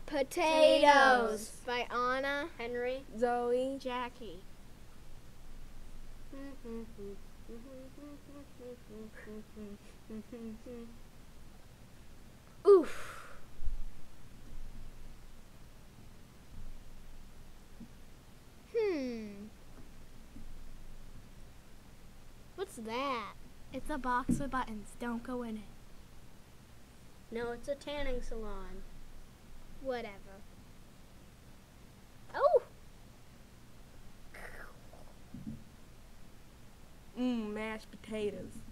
Potatoes by Anna, Henry, Zoe, Jackie. Oof. What's that? It's a box with buttons. Don't go in it. No, it's a tanning salon. Whatever. Oh! mashed potatoes.